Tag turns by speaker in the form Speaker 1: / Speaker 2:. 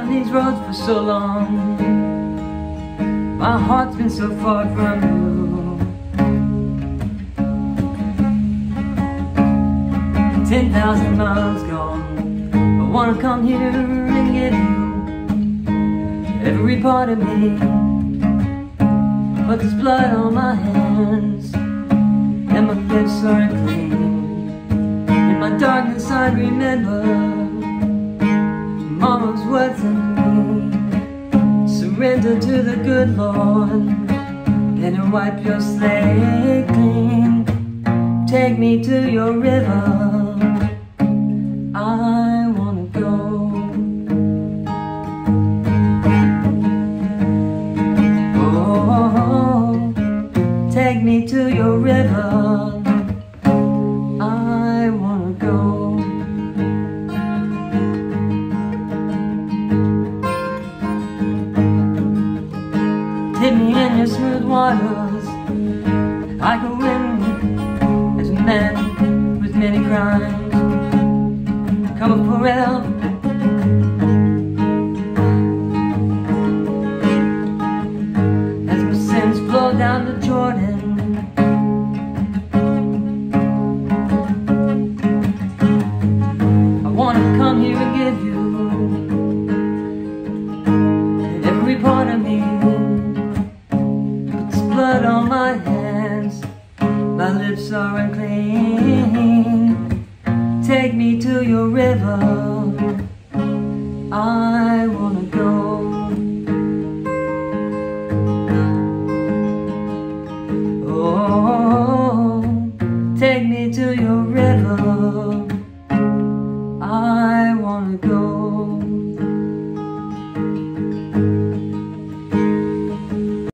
Speaker 1: driving these roads for so long. My heart's been so far from you. 10,000 miles gone, I wanna come here and get you. Every part of me, but there's blood on my hands, and my lips are clean. In my darkness I remember Mama's words to me. Surrender to the good Lord, and He'll wipe your slate clean. Take me to your river, I wanna go. Oh, take me to your river, I wanna go. Dip me in your smooth waters, like a wind as a man with many crimes. Come up forever, as my sins flow down the Jordan. I wanna come here and give you every part of me. Blood on my hands, my lips are unclean. Take me to your river, I wanna go. Oh, take me to your river, I wanna go.